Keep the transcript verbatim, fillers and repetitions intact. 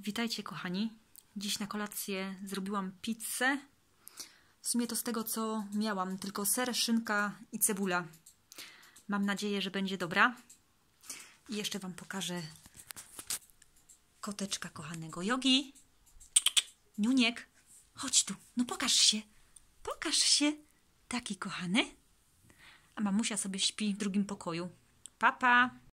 Witajcie, kochani. Dziś na kolację zrobiłam pizzę. W sumie to z tego, co miałam, tylko ser, szynka i cebula. Mam nadzieję, że będzie dobra. I jeszcze Wam pokażę koteczka kochanego Jogi. Niuniek, chodź tu, no pokaż się. Pokaż się. Taki kochany. A mamusia sobie śpi w drugim pokoju. Pa, pa.